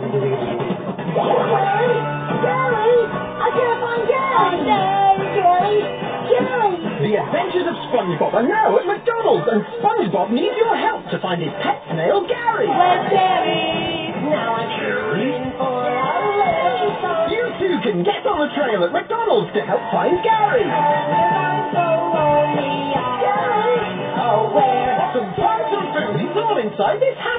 Gary! I can't find Gary! Gary! Gary! The Adventures of SpongeBob are now at McDonald's, and SpongeBob needs your help to find his pet snail, Gary. Where's Gary? Now I'm Gary? in for a race. You too can get on the trail at McDonald's to help find Gary. I'm so lonely. Gary! Oh, where? Some fun, some food, it's all inside this house.